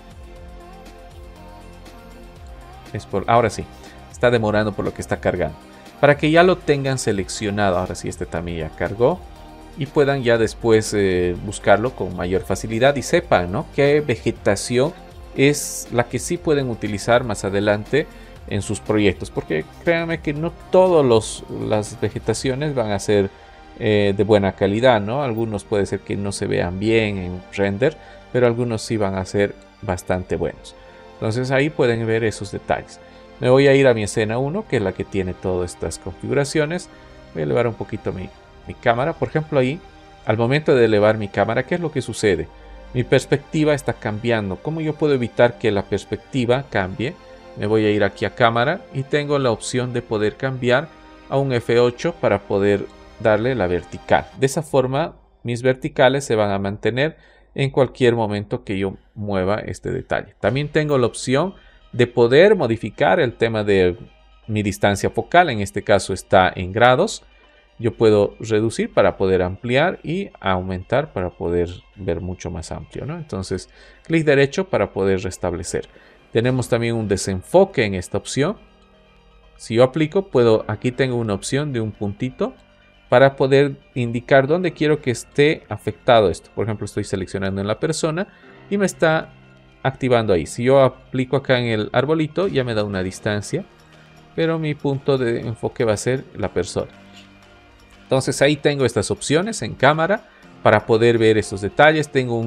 Ahora sí, está demorando por lo que está cargando. Para que ya lo tengan seleccionado, ahora sí, este también ya cargó, y puedan ya después buscarlo con mayor facilidad y sepan, ¿no?, qué vegetación es la que sí pueden utilizar más adelante en sus proyectos. Porque créanme que no todas las vegetaciones van a ser de buena calidad, ¿no? Algunos puede ser que no se vean bien en render, pero algunos sí van a ser bastante buenos. Entonces ahí pueden ver esos detalles. Me voy a ir a mi escena 1, que es la que tiene todas estas configuraciones. Voy a elevar un poquito mi cámara. Por ejemplo, ahí, al momento de elevar mi cámara, ¿qué es lo que sucede? Mi perspectiva está cambiando. ¿Cómo yo puedo evitar que la perspectiva cambie? Me voy a ir aquí a cámara y tengo la opción de poder cambiar a un F8 para poder darle la vertical. De esa forma, mis verticales se van a mantener en cualquier momento que yo mueva este detalle. También tengo la opción de poder modificar el tema de mi distancia focal. En este caso está en grados. Yo puedo reducir para poder ampliar y aumentar para poder ver mucho más amplio, ¿no? Entonces, clic derecho para poder restablecer. Tenemos también un desenfoque en esta opción. Si yo aplico, aquí tengo una opción de un puntito para poder indicar dónde quiero que esté afectado esto. Por ejemplo, estoy seleccionando en la persona y me está activando ahí. Si yo aplico acá en el arbolito, ya me da una distancia, pero mi punto de enfoque va a ser la persona. Entonces ahí tengo estas opciones en cámara para poder ver estos detalles. Tengo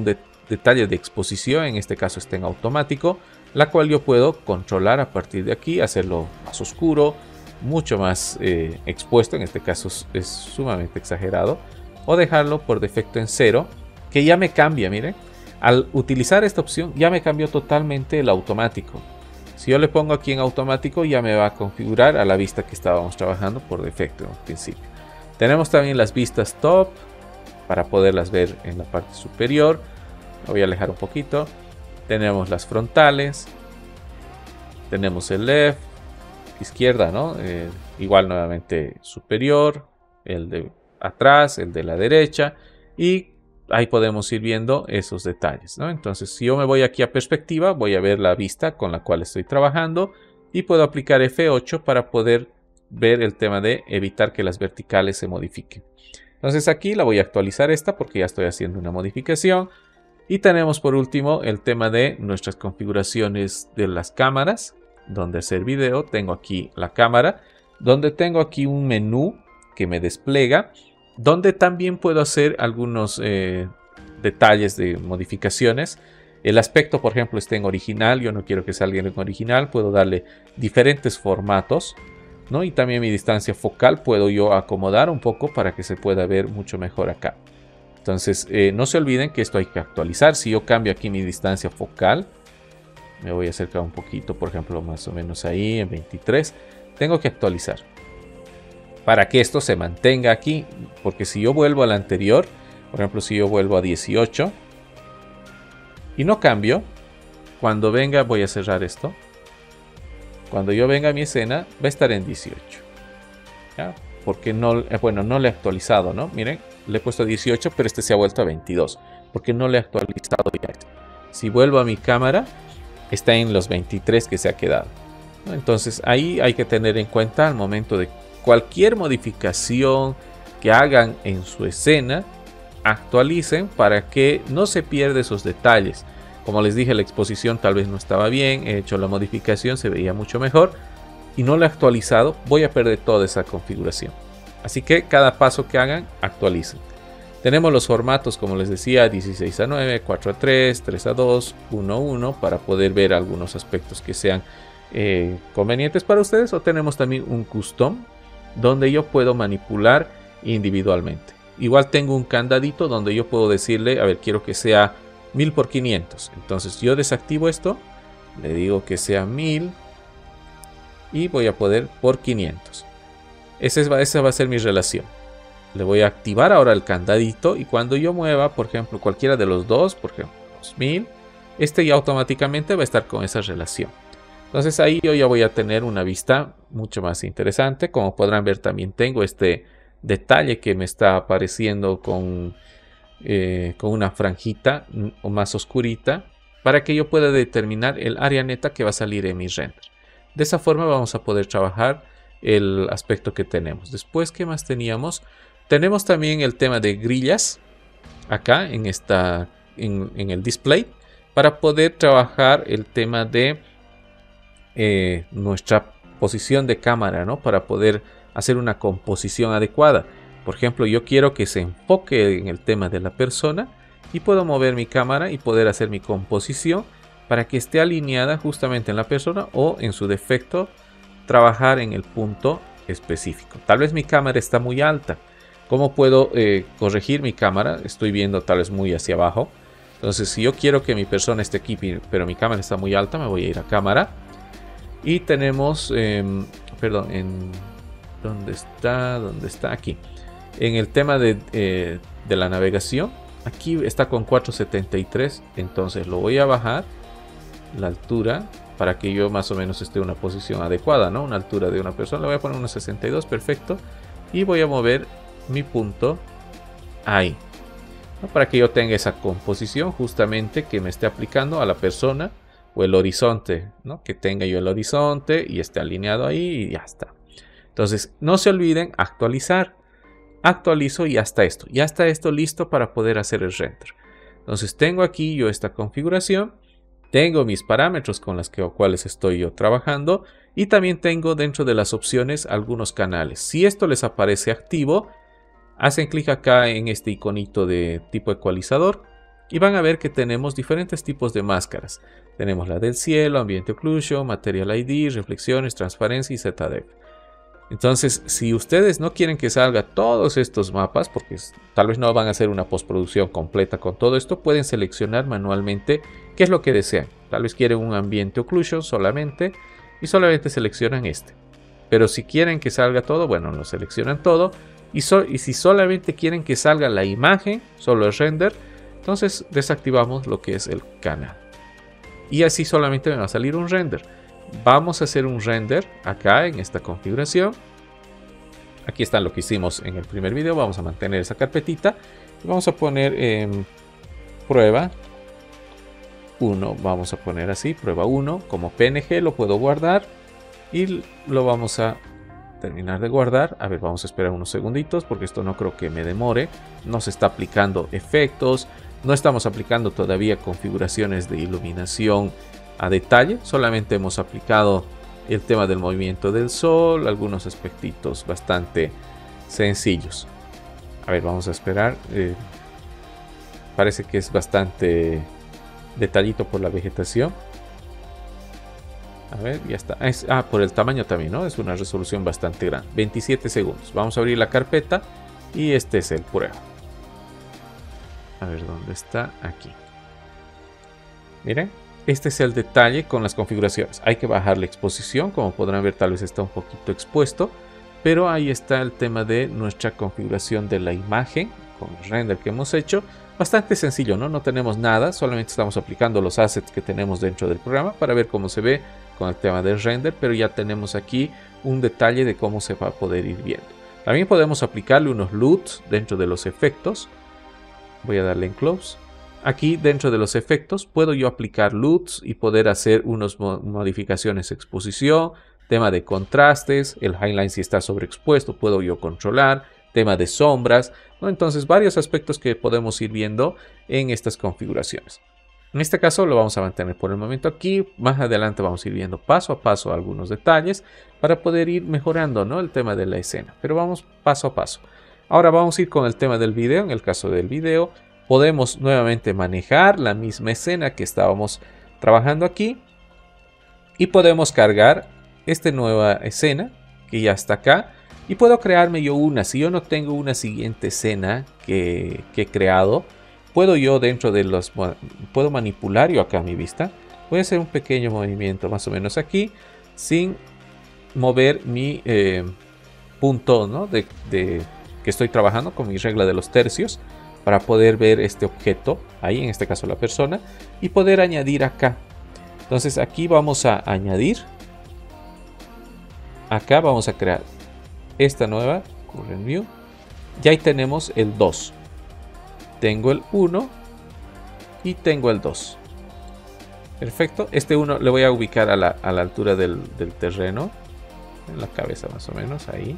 detalle de exposición, en este caso está en automático, la cual yo puedo controlar a partir de aquí, hacerlo más oscuro, mucho más expuesto, en este caso es sumamente exagerado, o dejarlo por defecto en 0, que ya me cambia, miren, al utilizar esta opción ya me cambió totalmente el automático. Si yo le pongo aquí en automático ya me va a configurar a la vista que estábamos trabajando por defecto en principio. Tenemos también las vistas top para poderlas ver en la parte superior. Me voy a alejar un poquito. Tenemos las frontales. Tenemos el left, izquierda, ¿no? Igual nuevamente superior, el de atrás, el de la derecha, y ahí podemos ir viendo esos detalles, ¿no? Entonces, si yo me voy aquí a perspectiva, voy a ver la vista con la cual estoy trabajando y puedo aplicar F8 para poder ver el tema de evitar que las verticales se modifiquen. Entonces aquí la voy a actualizar esta porque ya estoy haciendo una modificación. Y tenemos por último el tema de nuestras configuraciones de las cámaras, donde hacer video. Tengo aquí la cámara, donde tengo aquí un menú que me despliega, donde también puedo hacer algunos detalles de modificaciones. El aspecto, por ejemplo, está en original. Yo no quiero que salga en original. Puedo darle diferentes formatos, ¿no? Y también mi distancia focal puedo yo acomodar un poco para que se pueda ver mucho mejor acá. Entonces, no se olviden que esto hay que actualizar. Si yo cambio aquí mi distancia focal, me voy a acercar un poquito, por ejemplo, más o menos ahí en 23. Tengo que actualizar para que esto se mantenga aquí, porque si yo vuelvo al anterior, por ejemplo, si yo vuelvo a 18 y no cambio, cuando venga, voy a cerrar esto, cuando yo venga a mi escena va a estar en 18, ¿ya? Porque no, bueno, no le he actualizado, ¿no? Miren, le he puesto 18, pero este se ha vuelto a 22, porque no le he actualizado ya. Si vuelvo a mi cámara, está en los 23 que se ha quedado, ¿no? Entonces ahí hay que tener en cuenta al momento de cualquier modificación que hagan en su escena, actualicen para que no se pierda esos detalles. Como les dije, la exposición tal vez no estaba bien, he hecho la modificación, se veía mucho mejor y no la he actualizado, voy a perder toda esa configuración. Así que cada paso que hagan, actualicen. Tenemos los formatos, como les decía, 16:9, 4:3, 3:2, 1:1 para poder ver algunos aspectos que sean convenientes para ustedes. O tenemos también un custom donde yo puedo manipular individualmente. Igual tengo un candadito donde yo puedo decirle, a ver, quiero que sea 1000 por 500. Entonces yo desactivo esto, le digo que sea 1000 y voy a poder por 500. Esa va a ser mi relación. Le voy a activar ahora el candadito y cuando yo mueva, por ejemplo, cualquiera de los dos, por ejemplo, 2000, este ya automáticamente va a estar con esa relación. Entonces ahí yo ya voy a tener una vista mucho más interesante. Como podrán ver, también tengo este detalle que me está apareciendo con una franjita o más oscurita para que yo pueda determinar el área neta que va a salir en mi render. De esa forma vamos a poder trabajar el aspecto que tenemos. Después, ¿qué más teníamos? Tenemos también el tema de grillas acá en el display para poder trabajar el tema de nuestra posición de cámara, ¿no? Para poder hacer una composición adecuada. Por ejemplo, yo quiero que se enfoque en el tema de la persona y puedo mover mi cámara y poder hacer mi composición para que esté alineada justamente en la persona o en su defecto trabajar en el punto específico. Tal vez mi cámara está muy alta. ¿Cómo puedo corregir mi cámara? Estoy viendo tal vez muy hacia abajo. Entonces, si yo quiero que mi persona esté aquí, pero mi cámara está muy alta, me voy a ir a cámara. Y tenemos, ¿dónde está? Aquí. En el tema de la navegación, aquí está con 473. Entonces lo voy a bajar la altura para que yo más o menos esté en una posición adecuada, ¿no? Una altura de una persona. Le voy a poner unos 62, perfecto. Y voy a mover mi punto ahí, ¿no? Para que yo tenga esa composición justamente que me esté aplicando a la persona o el horizonte, ¿no? Que tenga yo el horizonte y esté alineado ahí y ya está. Entonces no se olviden actualizar. Actualizo y ya está esto listo para poder hacer el render. Entonces tengo aquí yo esta configuración, tengo mis parámetros con los cuales estoy yo trabajando y también tengo dentro de las opciones algunos canales. Si esto les aparece activo, hacen clic acá en este iconito de tipo ecualizador y van a ver que tenemos diferentes tipos de máscaras. Tenemos la del cielo, ambiente occlusion, material ID, reflexiones, transparencia y ZDF. Entonces, si ustedes no quieren que salga todos estos mapas, porque tal vez no van a hacer una postproducción completa con todo esto, pueden seleccionar manualmente qué es lo que desean. Tal vez quieren un ambiente occlusion solamente y solamente seleccionan este. Pero si quieren que salga todo, bueno, lo seleccionan todo. Y si solamente quieren que salga la imagen, solo el render, entonces desactivamos lo que es el canal. Y así solamente me va a salir un render. Vamos a hacer un render acá en esta configuración. Aquí está lo que hicimos en el primer video. Vamos a mantener esa carpetita. Y vamos a poner en prueba 1. Vamos a poner así, prueba 1. Como PNG lo puedo guardar. Y lo vamos a terminar de guardar. A ver, vamos a esperar unos segunditos porque esto no creo que me demore. No se está aplicando efectos. No estamos aplicando todavía configuraciones de iluminación a detalle, solamente hemos aplicado el tema del movimiento del sol, algunos aspectitos bastante sencillos. A ver, vamos a esperar. Parece que es bastante detallito por la vegetación. A ver, ya está. Por el tamaño también, ¿no? Es una resolución bastante grande. 27 segundos. Vamos a abrir la carpeta y este es el prueba. A ver, ¿dónde está? Aquí. Miren. Este es el detalle con las configuraciones. Hay que bajar la exposición. Como podrán ver, tal vez está un poquito expuesto. Pero ahí está el tema de nuestra configuración de la imagen con el render que hemos hecho. Bastante sencillo, ¿no? No tenemos nada. Solamente estamos aplicando los assets que tenemos dentro del programa para ver cómo se ve con el tema del render. Pero ya tenemos aquí un detalle de cómo se va a poder ir viendo. También podemos aplicarle unos LUTs dentro de los efectos. Voy a darle en close. Aquí dentro de los efectos puedo yo aplicar LUTs y poder hacer unas modificaciones de exposición, tema de contrastes, el highline si está sobreexpuesto puedo yo controlar, tema de sombras, ¿no? Entonces varios aspectos que podemos ir viendo en estas configuraciones. En este caso lo vamos a mantener por el momento aquí, más adelante vamos a ir viendo paso a paso algunos detalles para poder ir mejorando, ¿no? El tema de la escena, pero vamos paso a paso. Ahora vamos a ir con el tema del video. En el caso del video podemos nuevamente manejar la misma escena que estábamos trabajando aquí. Y podemos cargar esta nueva escena que ya está acá. Y puedo crearme yo una. Si yo no tengo una siguiente escena que he creado, puedo yo dentro de los... Puedo manipular yo acá mi vista. Voy a hacer un pequeño movimiento más o menos aquí. Sin mover mi punto, ¿no? que estoy trabajando con mi regla de los tercios. Para poder ver este objeto, ahí en este caso la persona, y poder añadir acá. Entonces aquí vamos a añadir. Acá vamos a crear esta nueva Current View. Y ahí tenemos el 2. Tengo el 1 y tengo el 2. Perfecto. Este 1 le voy a ubicar a la altura del terreno. En la cabeza más o menos, ahí.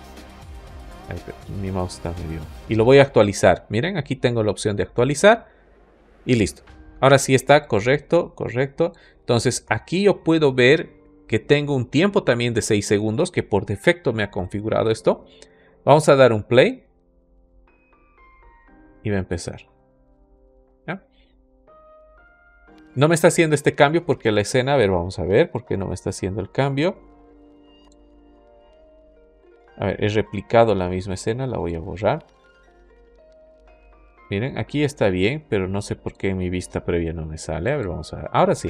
Mi mouse está medio. Y lo voy a actualizar. Miren, aquí tengo la opción de actualizar. Y listo. Ahora sí está correcto, correcto. Entonces aquí yo puedo ver que tengo un tiempo también de 6 segundos. Que por defecto me ha configurado esto. Vamos a dar un play. Y va a empezar. ¿Ya? No me está haciendo este cambio porque la escena... A ver, vamos a ver por qué no me está haciendo el cambio. A ver, he replicado la misma escena, la voy a borrar. Miren, aquí está bien, pero no sé por qué en mi vista previa no me sale. A ver, vamos a ver. Ahora sí.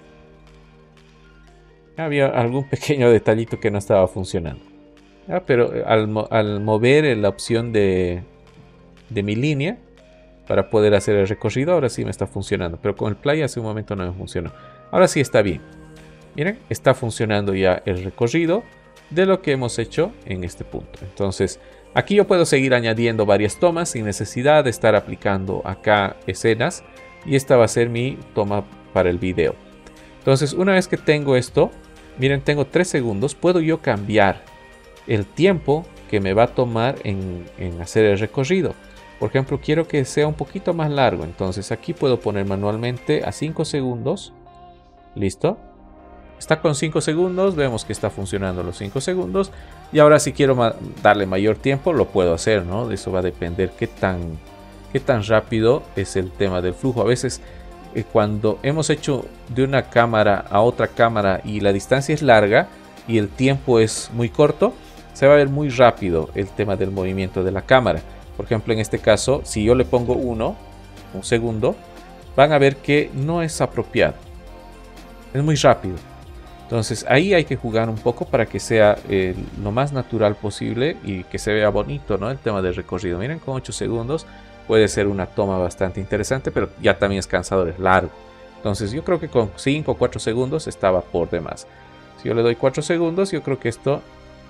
Había algún pequeño detallito que no estaba funcionando. Pero al mover la opción de mi línea para poder hacer el recorrido, ahora sí me está funcionando. Pero con el play hace un momento no me funcionó. Ahora sí está bien. Miren, está funcionando ya el recorrido de lo que hemos hecho en este punto. Entonces aquí yo puedo seguir añadiendo varias tomas sin necesidad de estar aplicando acá escenas, y esta va a ser mi toma para el video. Entonces una vez que tengo esto, miren, tengo 3 segundos, puedo yo cambiar el tiempo que me va a tomar en hacer el recorrido. Por ejemplo, quiero que sea un poquito más largo, entonces aquí puedo poner manualmente a 5 segundos. Listo. Está con 5 segundos, vemos que está funcionando los 5 segundos. Y ahora si quiero darle mayor tiempo, lo puedo hacer, ¿no? De eso va a depender qué qué tan rápido es el tema del flujo. A veces cuando hemos hecho de una cámara a otra cámara y la distancia es larga y el tiempo es muy corto, se va a ver muy rápido el tema del movimiento de la cámara. Por ejemplo, en este caso, si yo le pongo un segundo, van a ver que no es apropiado. Es muy rápido. Entonces ahí hay que jugar un poco para que sea lo más natural posible y que se vea bonito, ¿no? El tema del recorrido. Miren, con 8 segundos puede ser una toma bastante interesante, pero ya también es cansador, es largo. Entonces yo creo que con 5 o 4 segundos estaba por demás. Si yo le doy 4 segundos, yo creo que esto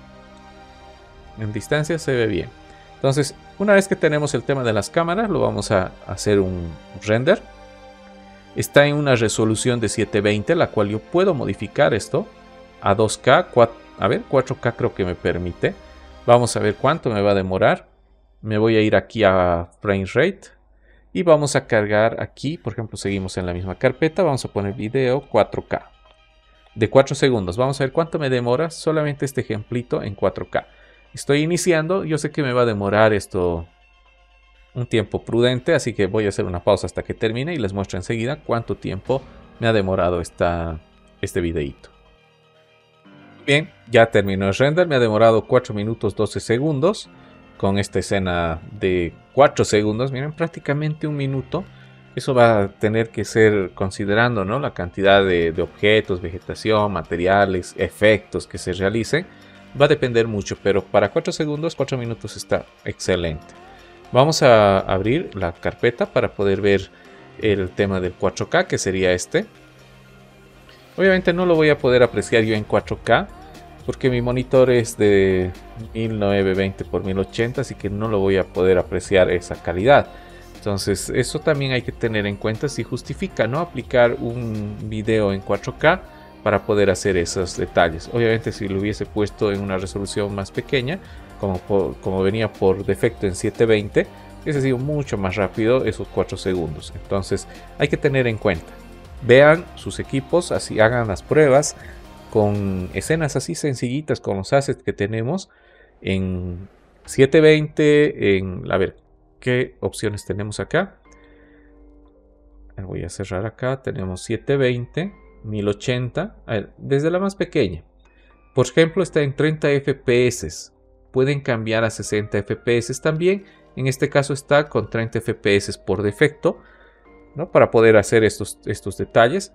en distancia se ve bien. Entonces, una vez que tenemos el tema de las cámaras, lo vamos a hacer un render. Está en una resolución de 720, la cual yo puedo modificar esto a 2K. 4K creo que me permite. Vamos a ver cuánto me va a demorar. Me voy a ir aquí a frame rate. Y vamos a cargar aquí, por ejemplo, seguimos en la misma carpeta. Vamos a poner video 4K. De 4 segundos. Vamos a ver cuánto me demora solamente este ejemplito en 4K. Estoy iniciando. Yo sé que me va a demorar esto un tiempo prudente, así que voy a hacer una pausa hasta que termine y les muestro enseguida cuánto tiempo me ha demorado este videito. Bien, ya terminó el render, me ha demorado 4 minutos 12 segundos con esta escena de 4 segundos, miren, prácticamente un minuto. Eso va a tener que ser considerando, ¿no?, la cantidad de objetos, vegetación, materiales, efectos que se realicen. Va a depender mucho, pero para 4 segundos, 4 minutos está excelente. Vamos a abrir la carpeta para poder ver el tema del 4K, que sería este. Obviamente no lo voy a poder apreciar yo en 4K, porque mi monitor es de 1920 x 1080, así que no lo voy a poder apreciar esa calidad. Entonces eso también hay que tener en cuenta si justifica, ¿no?, aplicar un video en 4K para poder hacer esos detalles. Obviamente si lo hubiese puesto en una resolución más pequeña, como venía por defecto en 720, hubiese sido mucho más rápido esos 4 segundos. Entonces hay que tener en cuenta. Vean sus equipos, así hagan las pruebas con escenas así sencillitas con los assets que tenemos en 720. A ver, ¿qué opciones tenemos acá? Voy a cerrar acá. Tenemos 720, 1080. A ver, desde la más pequeña. Por ejemplo, está en 30 FPS. Pueden cambiar a 60 FPS también. En este caso está con 30 FPS por defecto, ¿no?, para poder hacer estos detalles.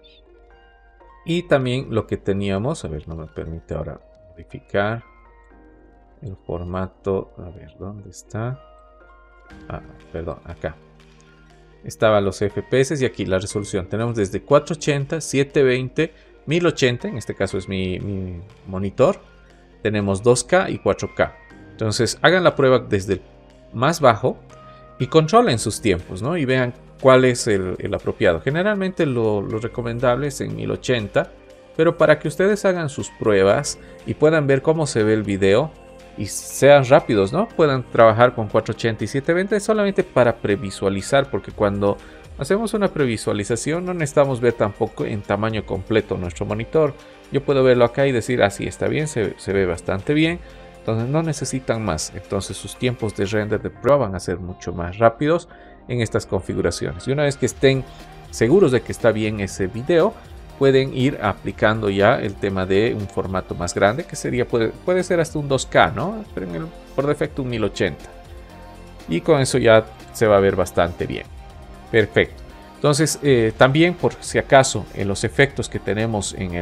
Y también lo que teníamos, a ver, no me permite ahora modificar el formato. A ver, ¿dónde está? Perdón, acá. Estaban los FPS y aquí la resolución. Tenemos desde 480, 720, 1080. En este caso es mi monitor. Tenemos 2K y 4K. Entonces hagan la prueba desde el más bajo y controlen sus tiempos, ¿no?, y vean cuál es el apropiado. Generalmente lo recomendable es en 1080, pero para que ustedes hagan sus pruebas y puedan ver cómo se ve el video y sean rápidos, ¿no?, puedan trabajar con 480 y 720 solamente para previsualizar, porque cuando hacemos una previsualización no necesitamos ver tampoco en tamaño completo nuestro monitor. Yo puedo verlo acá y decir, así está bien, se ve bastante bien. Entonces no necesitan más. Entonces sus tiempos de render de prueba van a ser mucho más rápidos en estas configuraciones. Y una vez que estén seguros de que está bien ese video, pueden ir aplicando ya el tema de un formato más grande, que sería, puede ser hasta un 2K, ¿no?, pero por defecto un 1080. Y con eso ya se va a ver bastante bien. Perfecto. Entonces también, por si acaso, en los efectos que tenemos en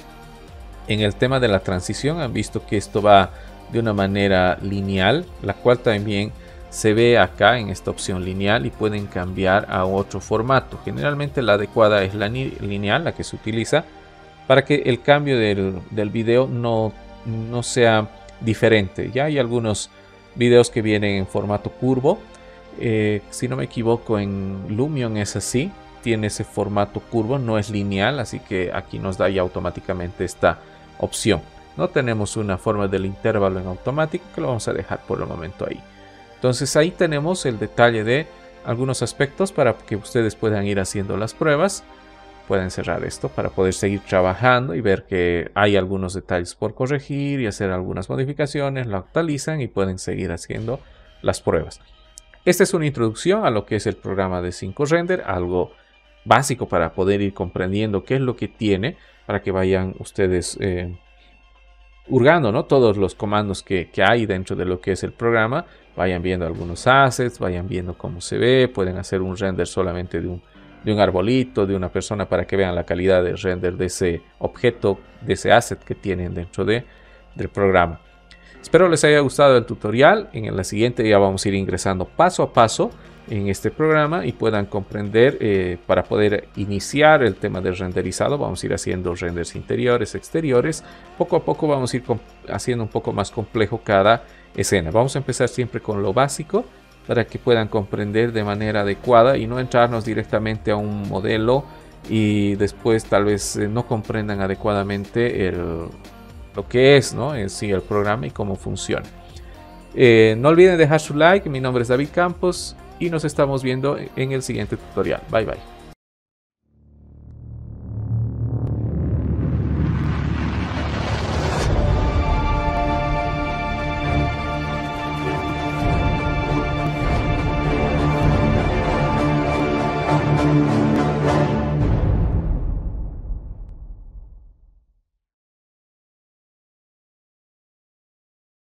el tema de la transición, han visto que esto va de una manera lineal, la cual también se ve acá en esta opción lineal, y pueden cambiar a otro formato. Generalmente la adecuada es la lineal, la que se utiliza para que el cambio del video no sea diferente. Ya hay algunos videos que vienen en formato curvo. Si no me equivoco, en Lumion es así, tiene ese formato curvo, no es lineal, así que aquí nos da ya automáticamente esta opción. No tenemos una forma del intervalo en automático, que lo vamos a dejar por el momento ahí. Entonces ahí tenemos el detalle de algunos aspectos para que ustedes puedan ir haciendo las pruebas. Pueden cerrar esto para poder seguir trabajando y ver que hay algunos detalles por corregir y hacer algunas modificaciones. Lo actualizan y pueden seguir haciendo las pruebas. Esta es una introducción a lo que es el programa de 5 Render, algo básico para poder ir comprendiendo qué es lo que tiene, para que vayan ustedes hurgando, ¿no? Todos los comandos que hay dentro de lo que es el programa, vayan viendo algunos assets, vayan viendo cómo se ve, pueden hacer un render solamente de un arbolito, de una persona, para que vean la calidad de render de ese objeto, de ese asset que tienen dentro del programa. Espero les haya gustado el tutorial. En la siguiente ya vamos a ir ingresando paso a paso en este programa y puedan comprender, para poder iniciar el tema del renderizado, vamos a ir haciendo renders interiores, exteriores. Poco a poco vamos a ir haciendo un poco más complejo cada escena. Vamos a empezar siempre con lo básico para que puedan comprender de manera adecuada y no entrarnos directamente a un modelo y después tal vez no comprendan adecuadamente lo que es, ¿no?, en sí el programa y cómo funciona. No olviden dejar su like. Mi nombre es David Campos y nos estamos viendo en el siguiente tutorial. Bye bye.